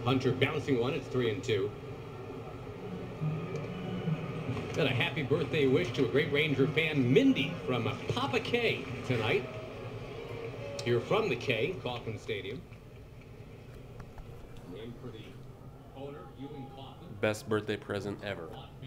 Hunter bouncing one. It's 3-2. Got a happy birthday wish to a great Ranger fan, Mindy from Papa K tonight. Here from the K, Kauffman Stadium. Named for the owner, Ewing Kauffman. Best birthday present ever.